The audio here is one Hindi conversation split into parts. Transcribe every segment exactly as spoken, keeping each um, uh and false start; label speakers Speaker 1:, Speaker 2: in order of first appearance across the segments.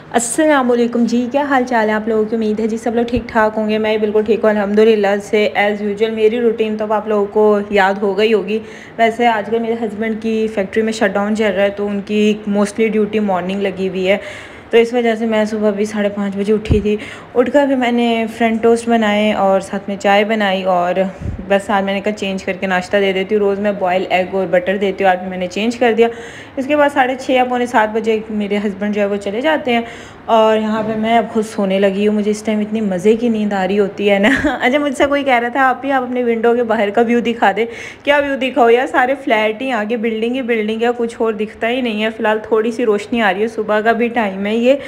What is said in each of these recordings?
Speaker 1: अस्सलाम वालेकुम जी, क्या हाल चाल है आप लोगों की। उम्मीद है जी सब लोग ठीक ठाक होंगे। मैं भी बिल्कुल ठीक हूँ अल्हम्दुलिल्लाह से। एज़ यूजुअल मेरी रूटीन तो अब आप लोगों को याद हो गई होगी। वैसे आजकल मेरे हस्बैंड की फैक्ट्री में शटडाउन चल रहा है, तो उनकी मोस्टली ड्यूटी मॉर्निंग लगी हुई है, तो इस वजह से मैं सुबह भी साढ़े पाँच बजे उठी थी। उठकर फिर मैंने फ्रेंच टोस्ट बनाए और साथ में चाय बनाई, और बस आज मैंने कहा चेंज करके नाश्ता दे देती हूँ। रोज़ मैं बॉयल एग और बटर देती हूँ, आज मैंने चेंज कर दिया। इसके बाद साढ़े छः या पौने सात बजे मेरे हस्बैंड जो है वो चले जाते हैं, और यहाँ पे मैं अब खुद सोने लगी हूँ। मुझे इस टाइम इतनी मज़े की नींद आ रही होती है ना। अच्छा, मुझसे कोई कह रहा था आप ही आप अपने विंडो के बाहर का व्यू दिखा दे। क्या व्यू दिखाओ यार, सारे फ्लैट ही आगे, बिल्डिंग ही बिल्डिंग है, कुछ और दिखता ही नहीं है। फ़िलहाल थोड़ी सी रोशनी आ रही है, सुबह का भी टाइम है ये,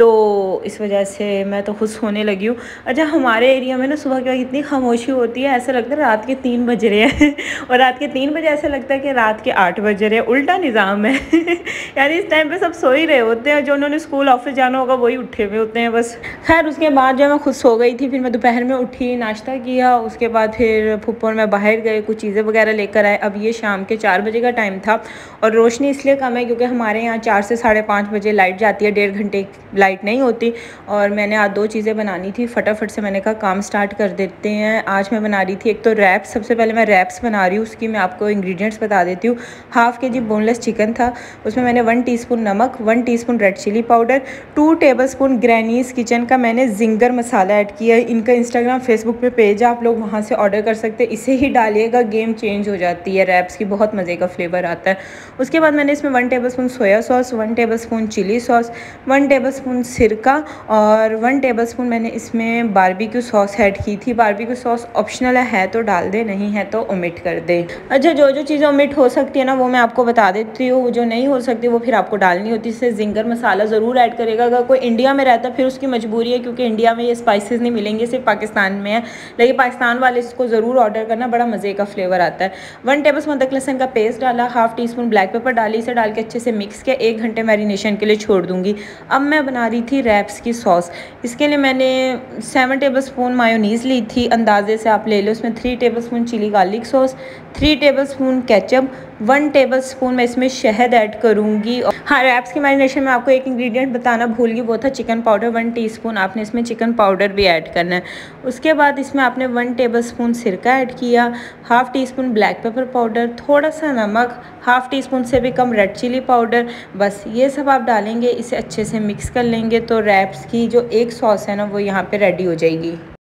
Speaker 1: तो इस वजह से मैं तो खुद सोने लगी हूँ। अच्छा, हमारे एरिया में ना सुबह के वक्त इतनी खामोशी होती है, ऐसा लगता है रात के तीन बज रहे हैं। और रात के तीन बजे ऐसा लगता है कि रात के आठ बज रहे हैं, उल्टा निज़ाम है। यानी इस टाइम पे सब सो ही रहे होते हैं, जो उन्होंने स्कूल ऑफिस जाना होगा वही उठे हुए होते हैं बस। खैर, उसके बाद जो मैं खुद सो गई थी, फिर मैं दोपहर में उठी, नाश्ता किया, उसके बाद फिर फूफो और मैं बाहर गए, कुछ चीज़ें वगैरह लेकर आए। अब ये शाम के चार बजे का टाइम था, और रोशनी इसलिए कम है क्योंकि हमारे यहाँ चार से साढ़े पाँच बजे लाइट जाती है, डेढ़ घंटे लाइट नहीं होती। और मैंने आज दो चीज़ें बनानी थी, फटाफट से मैंने कहा काम स्टार्ट कर देते हैं। आज मैं बना रही थी एक तो रैप्स। सबसे पहले मैं रैप्स बना रही हूँ, उसकी मैं आपको इंग्रेडिएंट्स बता देती हूँ। हाफ़ के जी बोनलेस चिकन था, उसमें मैंने वन टीस्पून नमक, one teaspoon red chilli powder, two tablespoon granny's kitchen का मैंने जिंगर मसाला ऐड किया है। इनका इंस्टाग्राम फेसबुक पे पेज है, आप लोग वहाँ से ऑर्डर कर सकते हैं। इसे ही डालिएगा, गेम चेंज हो जाती है रैप्स की, बहुत मज़े का फ्लेवर आता है। उसके बाद मैंने इसमें one tablespoon soya sauce, one tablespoon chilli sauce, one tablespoon सिरका, और वन टेबलस्पून मैंने इसमें बारबेक्यू सॉस ऐड की थी। बारबेक्यू सॉस ऑप्शनल है तो डाल दे, नहीं है तो ओमिट कर दे। अच्छा, जो जो चीज़ें ओमिट हो सकती है ना वो मैं आपको बता देती हूँ, जो नहीं हो सकती वो फिर आपको डालनी होती है। इससे जिंगर मसाला ज़रूर ऐड करेगा। अगर कोई इंडिया में रहता है फिर उसकी मजबूरी है, क्योंकि इंडिया में ये स्पाइसेस नहीं मिलेंगे, सिर्फ पाकिस्तान में है। लेकिन पाकिस्तान वाले इसको ज़रूर ऑर्डर करना, बड़ा मज़े का फ्लेवर आता है। वन टेबल स्पून अदरक लहसुन का पेस्ट डाला, half teaspoon black pepper डाली, इसे डाल के अच्छे से मिक्स किया, एक घंटे मैरिनेशन के लिए छोड़ दूँगी। अब मैं बना रही थी रैप्स की सॉस। इसके लिए मैंने सेवन टेबल स्पून मायोनीज़ ली थी, अंदाजे से आप ले लो। उसमें three tablespoon chilli garlic sauce, three tablespoon ketchup, one tablespoon मैं इसमें शहद ऐड करूँगी। हाँ, रैप्स की मैरिनेशन में आपको एक इंग्रेडिएंट बताना भूल गई, वो था चिकन पाउडर, वन टीस्पून। आपने इसमें चिकन पाउडर भी ऐड करना है। उसके बाद इसमें आपने वन टेबल स्पून सिरका ऐड किया, half teaspoon black pepper powder, थोड़ा सा नमक, हाफ़ टी स्पून से भी कम रेड चिली पाउडर, बस ये सब आप डालेंगे। इसे अच्छे से मिक्स कर लेंगे तो रैप्स की जो एक सॉस है ना वो यहाँ पे रेडी हो जाएगी।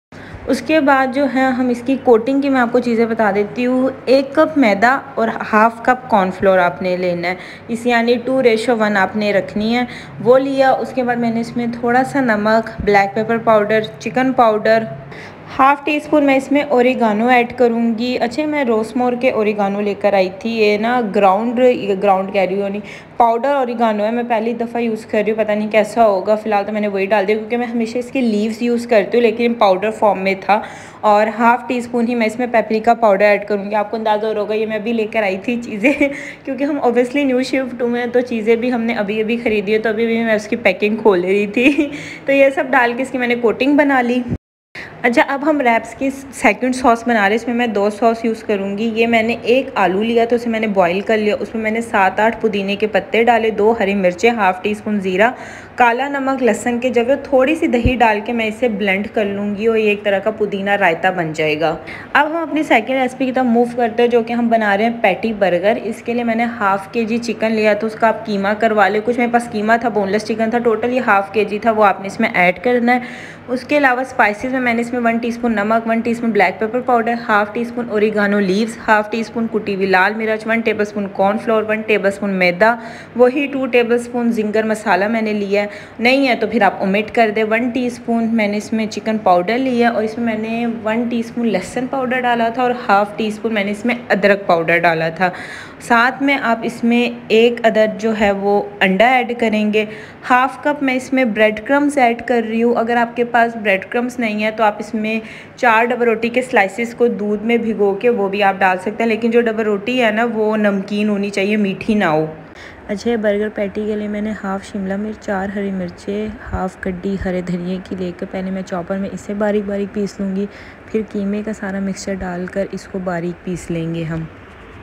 Speaker 1: उसके बाद जो है हम इसकी कोटिंग की मैं आपको चीज़ें बता देती हूँ। एक कप मैदा और हाफ़ कप कॉर्नफ्लोर आपने लेना है, इस यानी टू रेशो वन आपने रखनी है, वो लिया। उसके बाद मैंने इसमें थोड़ा सा नमक, black pepper powder, chicken powder, half teaspoon मैं इसमें ओरिगानो ऐड करूँगी। अच्छा, मैं रोसमोर के ओरिगानो लेकर आई थी, ये ना ग्राउंड ग्राउंड कह रही हो नहीं, पाउडर ओरिगानो है। मैं पहली दफ़ा यूज़ कर रही हूँ, पता नहीं कैसा होगा। फ़िलहाल तो मैंने वही डाल दिया क्योंकि मैं हमेशा इसके लीव्स यूज़ करती हूँ, लेकिन पाउडर फॉर्म में था। और हाफ़ टी स्पून ही मैं इसमें पेपरिका पाउडर ऐड करूँगी। आपको अंदाज़ा हो होगा, ये मैं अभी लेकर आई थी चीज़ें क्योंकि हम ऑब्वियसली न्यू शिफ्ट हुए हैं, तो चीज़ें भी हमने अभी अभी ख़रीदी है, तो अभी भी मैं उसकी पैकिंग खोल रही थी। तो ये सब डाल के इसकी मैंने कोटिंग बना ली। अच्छा, अब हम रैप्स की सेकंड सॉस बना रहे हैं। इसमें मैं दो सॉस यूज़ करूँगी। ये मैंने एक आलू लिया तो उसे मैंने बॉईल कर लिया, उसमें मैंने सात आठ पुदीने के पत्ते डाले, दो हरी मिर्चें, हाफ़ टी स्पून ज़ीरा, काला नमक, लहसुन के जवे, थोड़ी सी दही डाल के मैं इसे ब्लेंड कर लूँगी, और ये एक तरह का पुदीना रायता बन जाएगा। अब हम अपनी सेकंड रेसिपी की तरफ मूव करते हैं, जो कि हम बना रहे हैं पैटी बर्गर। इसके लिए मैंने हाफ़ के जी चिकन लिया, तो उसका आप कीमा करवा ले। कुछ मेरे पास कीमा था, बोनलेस चिकन था, टोटल ये हाफ़ के जी था, वो आपने इसमें ऐड करना है। उसके अलावा स्पाइसेस में मैंने इसमें वन टीस्पून नमक, one teaspoon black pepper powder, half teaspoon oregano leaves, half teaspoon कुटी हुई लाल मिर्च, one tablespoon cornflour, one tablespoon मैदा, वही टू टेबलस्पून जिंगर मसाला मैंने लिया है। नहीं है तो फिर आप ओमिट कर दें। वन टीस्पून मैंने इसमें चिकन पाउडर लिया, और इसमें मैंने वन टीस्पून लहसुन पाउडर डाला था, और हाफ़ टी स्पून मैंने इसमें अदरक पाउडर डाला था। साथ में आप इसमें एक अदद जो है वो अंडा ऐड करेंगे। हाफ़ कप मैं इसमें ब्रेड क्रम्स ऐड कर रही हूँ। अगर आपके पास ब्रेड क्रम्स नहीं है तो आप इसमें चार डबल रोटी के स्लाइसेस को दूध में भिगो के वो भी आप डाल सकते हैं, लेकिन जो डबल रोटी है ना वो नमकीन होनी चाहिए, मीठी ना हो। अच्छा, बर्गर पैटी के लिए मैंने हाफ़ शिमला मिर्च, चार हरी मिर्चें, हाफ़ कड्डी हरे धनिए की लेकर पहले मैं चॉपर में इसे बारीक बारीक पीस लूँगी, फिर कीमे का सारा मिक्सचर डालकर इसको बारीक पीस लेंगे हम।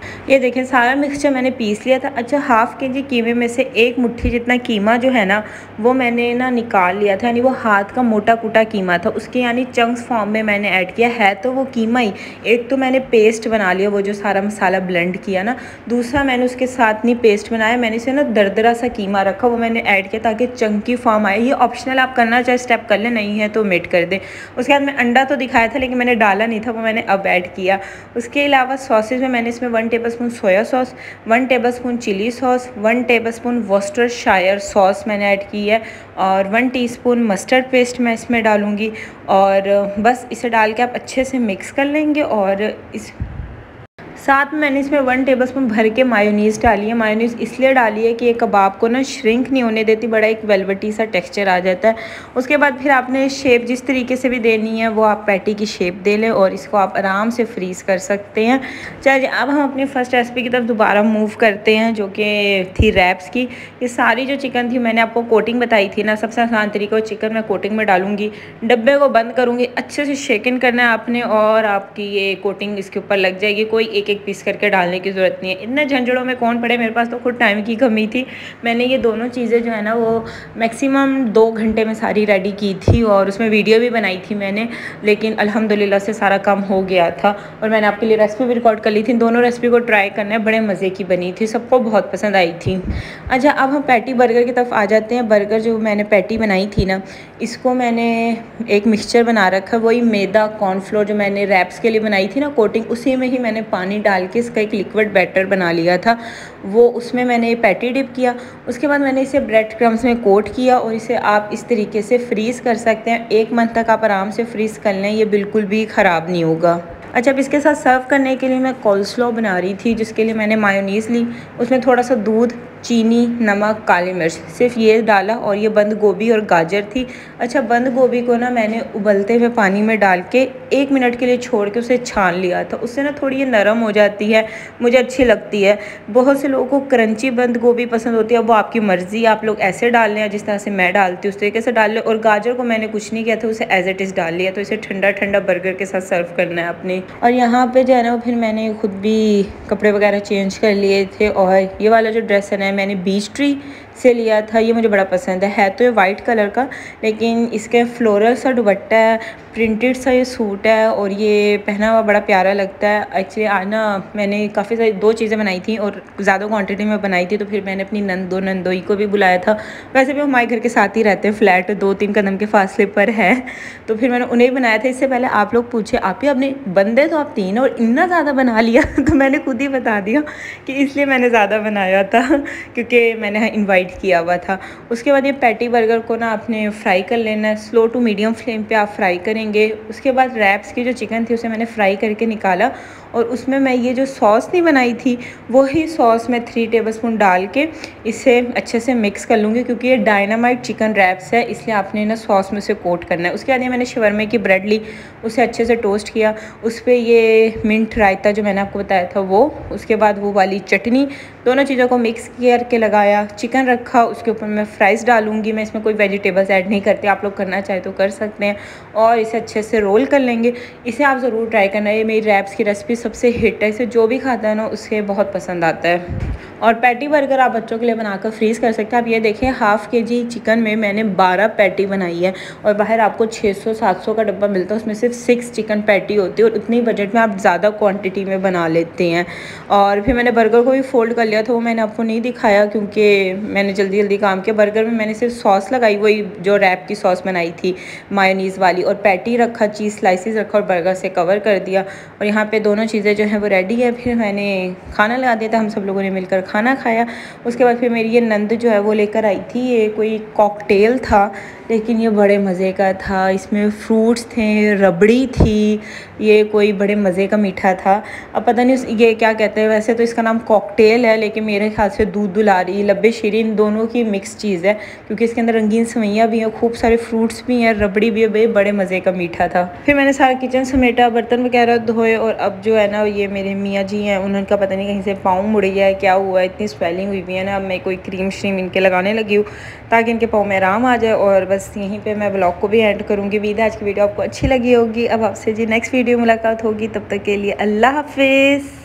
Speaker 1: ये देखें सारा मिक्सचर मैंने पीस लिया था। अच्छा, हाफ़ के जी कीमे में से एक मुट्ठी जितना कीमा जो है ना वो मैंने ना निकाल लिया था, यानी वो हाथ का मोटा कूटा कीमा था, उसके यानी चंक्स फॉर्म में मैंने ऐड किया है। तो वो कीमा ही एक तो मैंने पेस्ट बना लिया, वो जो सारा मसाला ब्लेंड किया ना, दूसरा मैंने उसके साथ नहीं पेस्ट बनाया, मैंने इसे ना दरदरा सा कीमा रखा, वो मैंने ऐड किया ताकि चंकी फॉर्म आए। ये ऑप्शनल, आप करना चाहे स्टेप कर लें, नहीं है तो मेट कर दें। उसके बाद मैं अंडा तो दिखाया था लेकिन मैंने डाला नहीं था, वो मैंने अब ऐड किया। उसके अलावा सॉसेज में मैंने इसमें one tablespoon soya sauce, one tablespoon chilli sauce, one tablespoon worcestershire sauce मैंने ऐड की है, और वन टीस्पून मस्टर्ड पेस्ट मैं इसमें डालूँगी। और बस इसे डाल के आप अच्छे से मिक्स कर लेंगे। और इस साथ में मैंने इसमें वन टेबलस्पून भर के मायोनीज़ डाली है। मायोनीज़ इसलिए डाली है कि ये कबाब को ना श्रिंक नहीं होने देती, बड़ा एक वेलवेटी सा टेक्सचर आ जाता है। उसके बाद फिर आपने शेप जिस तरीके से भी देनी है वो आप पैटी की शेप दे लें और इसको आप आराम से फ्रीज़ कर सकते हैं। चलिए अब हम अपनी फ़र्स्ट रेसिपी की तरफ दोबारा मूव करते हैं, जो कि थी रैप्स की। ये सारी जो चिकन थी मैंने आपको कोटिंग बताई थी ना, सबसे आसान तरीका चिकन मैं कोटिंग में डालूंगी, डब्बे को बंद करूँगी, अच्छे से शेकन करना है आपने और आपकी ये कोटिंग इसके ऊपर लग जाएगी। कोई एक एक पीस करके डालने की ज़रूरत नहीं है, इतने झंझड़ों में कौन पड़े। मेरे पास तो खुद टाइम की कमी थी, मैंने ये दोनों चीज़ें जो है ना वो मैक्सिमम दो घंटे में सारी रेडी की थी और उसमें वीडियो भी बनाई थी मैंने, लेकिन अल्हम्दुलिल्लाह से सारा काम हो गया था और मैंने आपके लिए रेसिपी भी रिकॉर्ड कर ली थी। दोनों रेसिपी को ट्राई करना है, बड़े मज़े की बनी थी, सबको बहुत पसंद आई थी। अच्छा, अब हम पैटी बर्गर की तरफ आ जाते हैं। बर्गर जो मैंने पैटी बनाई थी ना, इसको मैंने एक मिक्सचर बना रखा है, वही मैदा कॉर्नफ्लोर जो मैंने रैप्स के लिए बनाई थी ना कोटिंग, उसी में ही मैंने पानी डाल के इसका एक लिक्विड बैटर बना लिया था, वो उसमें मैंने पैटी डिप किया। उसके बाद मैंने इसे ब्रेड क्रम्स में कोट किया और इसे आप इस तरीके से फ्रीज़ कर सकते हैं। एक मंथ तक आप आराम से फ्रीज़ कर लें, ये बिल्कुल भी ख़राब नहीं होगा। अच्छा, अब इसके साथ सर्व करने के लिए मैं कोल्स्लो बना रही थी, जिसके लिए मैंने मायोनीज़ ली, उसमें थोड़ा सा दूध, चीनी, नमक, काली मिर्च, सिर्फ ये डाला और ये बंद गोभी और गाजर थी। अच्छा, बंद गोभी को ना मैंने उबलते हुए पानी में डाल के एक मिनट के लिए छोड़ के उसे छान लिया था, उससे ना थोड़ी ये नरम हो जाती है, मुझे अच्छी लगती है। बहुत से लोगों को क्रंची बंद गोभी पसंद होती है, वो आपकी मर्ज़ी, आप लोग ऐसे डाल लें जिस तरह से मैं डालती हूँ उस तरीके से डाल लें। और गाजर को मैंने कुछ नहीं किया था, उसे एज इट इज़ डाल लिया, तो इसे ठंडा ठंडा बर्गर के साथ सर्व करना है अपने। और यहाँ पे जो है ना फिर मैंने खुद भी कपड़े वगैरह चेंज कर लिए थे और ये वाला जो ड्रेस है ना मैंने बीच ट्री से लिया था, ये मुझे बड़ा पसंद है है तो ये वाइट कलर का, लेकिन इसके फ्लोरल सा दुपट्टा है, प्रिंटेड सा ये सूट है और ये पहना हुआ बड़ा प्यारा लगता है। एक्चुअली आज ना मैंने काफ़ी सारी दो चीज़ें बनाई थी और ज़्यादा क्वांटिटी में बनाई थी, तो फिर मैंने अपनी नंदो नंदोई को भी बुलाया था। वैसे भी हमारे घर के साथ ही रहते हैं, फ्लैट दो तीन कदम के फासले पर है, तो फिर मैंने उन्हें बनाया था। इससे पहले आप लोग पूछे आप ही अपने बंदे तो आप तीन और इतना ज़्यादा बना लिया तो मैंने खुद ही बता दिया कि इसलिए मैंने ज़्यादा बनाया था क्योंकि मैंने इन्वाइट किया हुआ था। उसके बाद ये पैटी बर्गर को ना आपने फ्राई कर लेना है, स्लो टू मीडियम फ्लेम पे आप फ्राई करेंगे। उसके बाद रैप्स की जो चिकन थी उसे मैंने फ्राई करके निकाला और उसमें मैं ये जो सॉस नहीं बनाई थी वही सॉस मैं थ्री टेबलस्पून डाल के इसे अच्छे से मिक्स कर लूँगी, क्योंकि ये डायनामाइट चिकन रैप्स है इसलिए आपने ना सॉस में से कोट करना है। उसके बाद ये मैंने शवरमे की ब्रेड ली, उसे अच्छे से टोस्ट किया, उस पर ये मिंट रायता जो मैंने आपको बताया था वो, उसके बाद वो वाली चटनी, दोनों चीज़ों को मिक्स करके लगाया, चिकन रखा, उसके ऊपर मैं फ्राइज़ डालूंगी। मैं इसमें कोई वेजिटेबल्स ऐड नहीं करती, आप लोग करना चाहे तो कर सकते हैं। और इसे अच्छे से रोल कर लेंगे। इसे आप ज़रूर ट्राई करना, ये मेरी रैप्स की रेसिपी सबसे हिट है, इसे जो भी खाता है ना उसके बहुत पसंद आता है। और पैटी बर्गर आप बच्चों के लिए बनाकर फ्रीज़ कर सकते हैं। आप ये देखें हाफ़ के जी चिकन में मैंने बारह पैटी बनाई है और बाहर आपको छः सौ सात सौ का डब्बा मिलता है, उसमें सिर्फ सिक्स चिकन पैटी होती है और उतनी बजट में आप ज़्यादा क्वांटिटी में बना लेते हैं। और फिर मैंने बर्गर को भी फोल्ड कर लिया था, वो मैंने आपको नहीं दिखाया क्योंकि मैंने जल्दी जल्दी काम किया। बर्गर में मैंने सिर्फ सॉस लगाई, वही जो रैप की सॉस बनाई थी मायोनीज़ वाली, और पैटी रखा, चीज़ स्लाइसिस रखा और बर्गर से कवर कर दिया। और यहाँ पे दोनों चीज़ें जो हैं वो रेडी है। फिर मैंने खाना लगा दिया था, हम सब लोगों ने मिलकर खाना खाया। उसके बाद फिर मेरी ये नंद जो है वो लेकर आई थी, ये कोई कॉकटेल था लेकिन ये बड़े मज़े का था, इसमें फ्रूट्स थे, रबड़ी थी, ये कोई बड़े मज़े का मीठा था। अब पता नहीं ये क्या कहते हैं, वैसे तो इसका नाम कॉकटेल है लेकिन मेरे ख्याल से दूध दुलारी, लब्बे शीरीन दोनों की मिक्स चीज़ है, क्योंकि इसके अंदर रंगीन सवैयाँ भी हैं, खूब सारे फ्रूट्स भी हैं, रबड़ी भी है, बड़े मज़े का मीठा था। फिर मैंने सारा किचन समेटा, बर्तन वगैरह धोए और अब जो है ना ये मेरे मियाँ जी हैं, उनका पता नहीं कहीं से पाँव मुड़ गया है, क्या हुआ है, इतनी स्वेलिंग हुई हुई है ना। अब मैं कोई क्रीम श्रीम इनके लगाने लगी हूँ ताकि इनके पाँव में आराम आ जाए। और बस यहीं पे मैं ब्लॉग को भी एंड करूँगी। उम्मीद है आज की वीडियो आपको अच्छी लगी होगी। अब आपसे जी नेक्स्ट वीडियो मुलाकात होगी, तब तक के लिए अल्लाह हाफिज़।